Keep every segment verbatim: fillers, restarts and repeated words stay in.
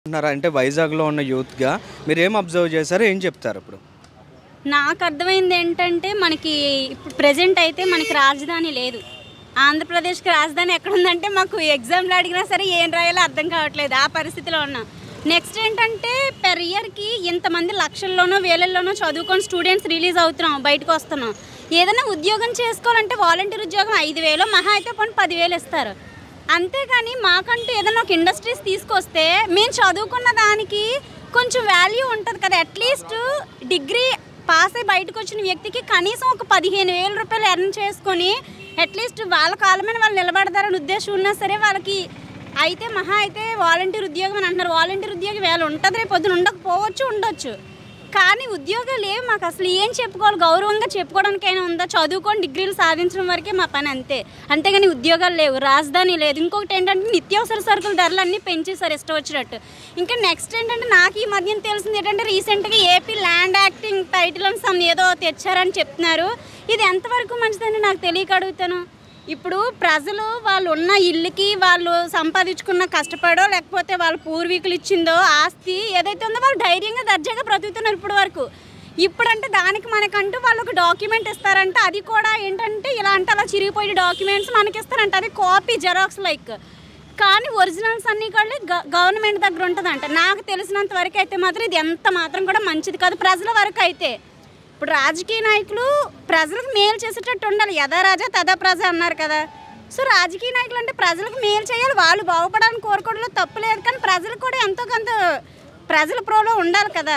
ఉన్నారా అంటే వైజాగ్‌లో ఉన్న యూత్‌గా మీరేం అబ్జర్వ్ చేశారో ఏం చెప్తారు ఇప్పుడు? నాకు అర్థమైంది ఏంటంటే మనకి ఇప్పుడు ప్రెజెంట్ అయితే మనకి రాజధాని లేదు. ఆంధ్రప్రదేశ్‌కి రాజధాని ఎక్కడుందంటే మాకు ఎగ్జామ్‌లో అడిగినా సరే ఏం రాయాలో అర్థం కావట్లేదు. ఆ పరిస్థితిలో ఉన్నాం. నెక్స్ట్ ఏంటంటే పెర్ ఇయర్‌కి ఇంతమంది లక్షల్లోనో వేలల్లోనో చదువుకొని స్టూడెంట్స్ రిలీజ్ అవుతున్నాం, బయటకు వస్తున్నాం. ఏదైనా ఉద్యోగం చేసుకోవాలంటే వాలంటీర్ ఉద్యోగం ఐదు వేలు మహా అయితే పోనీ పది వేలు ఇస్తారు. అంతేగాని మాకంటూ ఏదైనా ఒక ఇండస్ట్రీస్ తీసుకొస్తే మేము చదువుకున్న దానికి కొంచెం వాల్యూ ఉంటుంది కదా. అట్లీస్ట్ డిగ్రీ పాస్ అయ్యి బయటకు వచ్చిన వ్యక్తికి కనీసం ఒక పదిహేను వేల రూపాయలు ఎర్న్ చేసుకొని అట్లీస్ట్ వాళ్ళ కాళ్ళ మీద వాళ్ళు నిలబడతారని ఉద్దేశం ఉన్నా సరే వాళ్ళకి అయితే మహా అయితే వాలంటీర్ ఉద్యోగం అని అంటున్నారు. వాలంటీర్ ఉద్యోగం వేళ ఉంటుంది, రేపు పొద్దున ఉండకపోవచ్చు, ఉండొచ్చు. కానీ ఉద్యోగాలు ఏమి మాకు అసలు ఏం చెప్పుకోవాలి, గౌరవంగా చెప్పుకోవడానికైనా ఉందా? చదువుకొని డిగ్రీలు సాధించడం వరకే మా పని అంతే. అంతేగాని ఉద్యోగాలు లేవు, రాజధాని లేదు. ఇంకొకటి ఏంటంటే నిత్యావసర సరుకుల ధరలు అన్నీ పెంచేసారు ఇష్టం వచ్చినట్టు. ఇంకా నెక్స్ట్ ఏంటంటే నాకు ఈ మధ్యన తెలిసింది ఏంటంటే రీసెంట్గా ఏపీ ల్యాండ్ యాక్టింగ్ టైటిల్ అని సమ్ ఏదో తెచ్చారని చెప్తున్నారు. ఇది ఎంతవరకు మంచిదని నాకు తెలియక అడుగుతాను. ఇప్పుడు ప్రజలు వాళ్ళు ఉన్న ఇల్లుకి వాళ్ళు సంపాదించుకున్న కష్టపడో లేకపోతే వాళ్ళ పూర్వీకులు ఇచ్చిందో ఆస్తి ఏదైతే ఉందో వాళ్ళు ధైర్యంగా దర్జాగా బ్రతుకుతున్నారు ఇప్పటి వరకు. ఇప్పుడంటే దానికి మనకంటూ వాళ్ళు ఒక డాక్యుమెంట్ ఇస్తారంటే అది కూడా ఏంటంటే ఇలా అంటే అలా చిరిగిపోయే డాక్యుమెంట్స్ మనకి ఇస్తారంట. అది కాపీ జెరాక్స్ లైక్. కానీ ఒరిజినల్స్ అన్నీ కూడా గవర్నమెంట్ దగ్గర ఉంటుందంట. నాకు తెలిసినంత వరకు అయితే మాత్రం ఇది ఎంత మాత్రం కూడా మంచిది కాదు ప్రజల వరకు అయితే. ఇప్పుడు రాజకీయ నాయకులు ప్రజలకు మేలు చేసేటట్టు ఉండాలి. యథా రాజా తదా ప్రజ అన్నారు కదా. సో రాజకీయ నాయకులు అంటే ప్రజలకు మేలు చేయాలి, వాళ్ళు బాగుపడాలని కోరుకోవడంలో తప్పు లేదు. కానీ ప్రజలు కూడా ఎంతో కొంత ప్రజల ప్రోలో ఉండాలి కదా.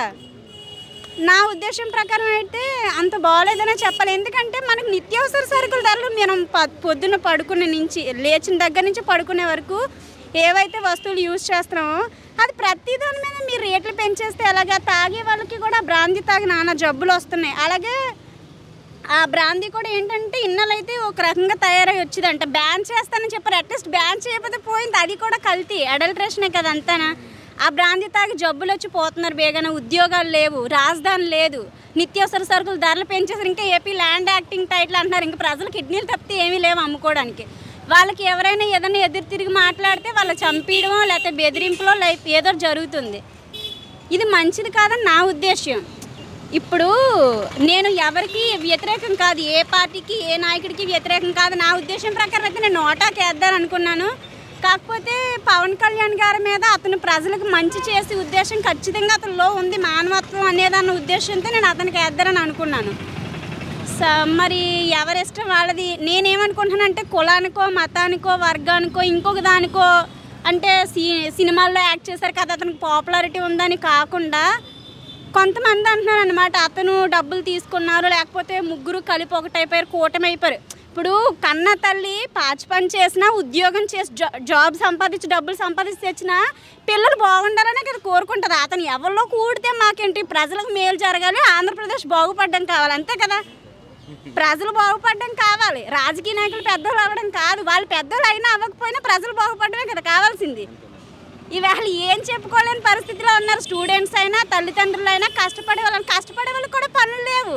నా ఉద్దేశం ప్రకారం అయితే అంత బాగోలేదనే చెప్పాలి. ఎందుకంటే మనకు నిత్యావసర సరుకుల ధరలు మనం పొద్దున్న పడుకునే నుంచి లేచిన దగ్గర నుంచి పడుకునే వరకు ఏవైతే వస్తువులు యూజ్ చేస్తున్నామో అది ప్రతి దాని మీద మీరు రేట్లు పెంచేస్తే ఎలాగా తాగే వాళ్ళకి కూడా బ్రాందీ తాగి నానా జబ్బులు వస్తున్నాయి. అలాగే ఆ బ్రాందీ కూడా ఏంటంటే ఇన్నలైతే ఒక రకంగా తయారై వచ్చిందంట. బ్యాన్ చేస్తానని చెప్పారు, అట్లీస్ట్ బ్యాన్ చేయకపోతే పోయింది. అది కూడా కల్తీ, అడల్ట్రేషనే కదా అంతానా. ఆ బ్రాందీ తాగి జబ్బులు వచ్చి పోతున్నారు బేగానే. ఉద్యోగాలు లేవు, రాజధాని లేదు, నిత్యావసర సరుకులు ధరలు పెంచేసారు. ఇంకా ఏపీ ల్యాండ్ యాక్టింగ్ టైటిల్ అంటున్నారు. ఇంకా ప్రజలు కిడ్నీలు తప్పితే ఏమీ లేవు అమ్ముకోవడానికి. వాళ్ళకి ఎవరైనా ఏదైనా ఎదురు తిరిగి మాట్లాడితే వాళ్ళు చంపేయడమో లేకపోతే బెదిరింపులో లైఫ్ ఏదో జరుగుతుంది. ఇది మంచిది కాదని నా ఉద్దేశం. ఇప్పుడు నేను ఎవరికి వ్యతిరేకం కాదు, ఏ పార్టీకి ఏ నాయకుడికి వ్యతిరేకం కాదు. నా ఉద్దేశం ప్రకారం అయితే నేను నోటాకి వేద్దాను అనుకున్నాను. కాకపోతే పవన్ కళ్యాణ్ గారి మీద అతను ప్రజలకు మంచి చేసే ఉద్దేశం ఖచ్చితంగా అతనిలో ఉంది, మానవత్వం అనేదన్న ఉద్దేశంతో నేను అతనికి వేద్దానని అనుకున్నాను. స మరి ఎవరిష్టం వాళ్ళది. నేనేమనుకుంటున్నానంటే కులానికో మతానికో వర్గానికో ఇంకొక దానికో అంటే సి సినిమాల్లో యాక్ట్ చేశారు కదా అతనికి పాపులారిటీ ఉందని కాకుండా కొంతమంది అంటున్నారు అనమాట అతను డబ్బులు తీసుకున్నారు లేకపోతే ముగ్గురు కలిపి ఒకటైపోయారు, కూటమి అయిపోయారు. ఇప్పుడు కన్న తల్లి పాచి పని చేసినా ఉద్యోగం చేసి జా జాబ్ సంపాదించి డబ్బులు సంపాదించి తెచ్చినా పిల్లలు బాగుండాలనే కదా కోరుకుంటుంది. అతను ఎవరిలో కూడితే మాకేంటి, ప్రజలకు మేలు జరగాలి, ఆంధ్రప్రదేశ్ బాగుపడడం కావాలి, అంతే కదా. ప్రజలు బాగుపడడం కావాలి, రాజకీయ నాయకులు పెద్దలు అవ్వడం కాదు. వాళ్ళు పెద్దలు అయినా అవ్వకపోయినా ప్రజలు బాగుపడమే కదా కావాల్సింది. ఇవాళ ఏం చెప్పుకోలేని పరిస్థితిలో ఉన్నారు. స్టూడెంట్స్ అయినా తల్లిదండ్రులు అయినా కష్టపడే వాళ్ళని కష్టపడే వాళ్ళకి కూడా పనులు లేవు.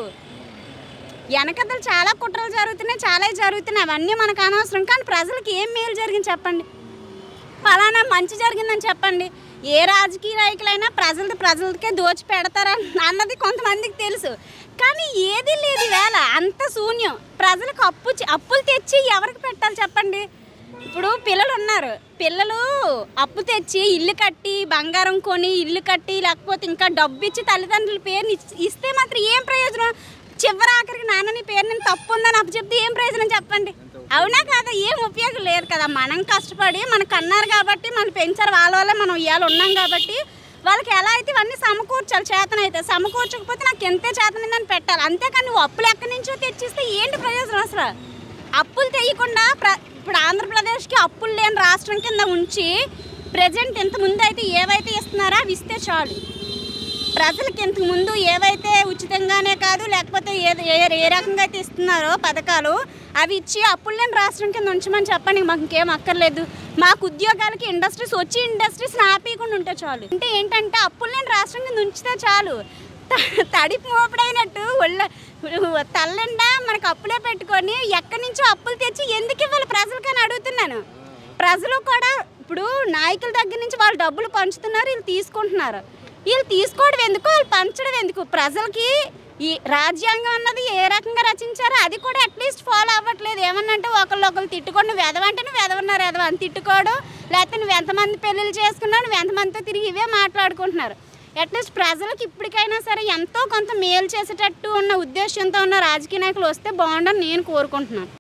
వెనకదలు చాలా కుట్రలు జరుగుతున్నాయి, చాలా జరుగుతున్నాయి. అవన్నీ మనకు అనవసరం. కానీ ప్రజలకు ఏం మేలు జరిగింది చెప్పండి, ఫలానా మంచి జరిగిందని చెప్పండి. ఏ రాజకీయ నాయకులైనా ప్రజలది ప్రజలకే దోచి పెడతారా అన్నది కొంతమందికి తెలుసు. కానీ ఏది లేదు వేళ అంత శూన్యం. ప్రజలకు అప్పు అప్పులు తెచ్చి ఎవరికి పెట్టాలి చెప్పండి. ఇప్పుడు పిల్లలు ఉన్నారు, పిల్లలు అప్పు తెచ్చి ఇల్లు కట్టి బంగారం కొని ఇల్లు కట్టి లేకపోతే ఇంకా డబ్బు ఇచ్చి తల్లిదండ్రుల పేరుని ఇస్తే మాత్రం ఏం ప్రయోజనం? చివరి ఆఖరికి నాన్న నీ పేరు నేను తప్పు ఉందని అప్పు చెప్తే ఏం ప్రయోజనం చెప్పండి? అవునా కాదా? ఏం ఉపయోగం లేదు కదా. మనం కష్టపడి మనకు అన్నారు కాబట్టి మనం పెంచారు, వాళ్ళ వల్ల మనం ఇవాళ ఉన్నాం కాబట్టి వాళ్ళకి ఎలా అయితే ఇవన్నీ సమకూర్చాలి. చేతనైతే సమకూర్చకపోతే నాకు ఎంతే చేతనైందని పెట్టాలి. అంతేకాని నువ్వు అప్పులు ఎక్కడి నుంచో తెచ్చిస్తే ఏంటి ప్రయోజనం అసలు? అప్పులు తెయ్యకుండా ప్ర ఇప్పుడు ఆంధ్రప్రదేశ్కి అప్పులు లేని రాష్ట్రం కింద ఉంచి ప్రజెంట్ ఇంతకుముందు అయితే ఏవైతే ఇస్తున్నారో అవి ఇస్తే చాలు. ప్రజలకి ఇంతకుముందు ఏవైతే ఉచితంగానే కాదు లేకపోతే ఏ ఏ రకంగా అయితే ఇస్తున్నారో పథకాలు అవి ఇచ్చి అప్పులు లేని రాష్ట్రం కింద ఉంచమని చెప్పండి. మాకు ఇంకేం అక్కర్లేదు. మాకు ఉద్యోగాలకి ఇండస్ట్రీస్ వచ్చి ఇండస్ట్రీస్ని ఆపేయకుండా ఉంటే చాలు. అంటే ఏంటంటే అప్పులు లేని రాష్ట్రం కింద ఉంచితే చాలు. తడిపి మోపడైనట్టు ఒళ్ళ తల్లిండా మనకు అప్పులే పెట్టుకొని ఎక్కడి నుంచో అప్పులు తెచ్చి ఎందుకు ఇవ్వాలి ప్రజలకని అడుగుతున్నాను. ప్రజలు కూడా ఇప్పుడు నాయకుల దగ్గర నుంచి వాళ్ళు డబ్బులు పంచుతున్నారు, వీళ్ళు తీసుకుంటున్నారు. వీళ్ళు తీసుకోవడం ఎందుకు, వాళ్ళు పంచడం ఎందుకు? ప్రజలకి ఈ రాజ్యాంగం అన్నది ఏ రకంగా రచించారో అది కూడా అట్లీస్ట్ ఫాలో అవ్వట్లేదు. ఏమన్నంటే ఒకళ్ళు ఒకళ్ళు తిట్టుకోండి, నువ్వు ఎదవంటే నువ్వు ఎదవన్నారు ఎదవ అని తిట్టుకోవడం, లేకపోతే నువ్వు ఎంతమంది పెళ్ళిళ్ళు చేసుకున్నావు, నువ్వు ఎంతమందితో తిరిగి ఇవే మాట్లాడుకుంటున్నారు. అట్లీస్ట్ ప్రజలకు ఇప్పటికైనా సరే ఎంతో కొంత మేలు చేసేటట్టు ఉన్న ఉద్దేశంతో ఉన్న రాజకీయ నాయకులు వస్తే బాగుండని నేను కోరుకుంటున్నాను.